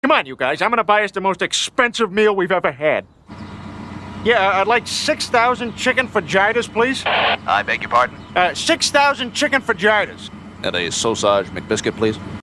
Come on, you guys. I'm gonna buy us the most expensive meal we've ever had. Yeah, I'd like 6,000 chicken fajitas, please. I beg your pardon? 6,000 chicken fajitas. And a sausage McBiscuit, please.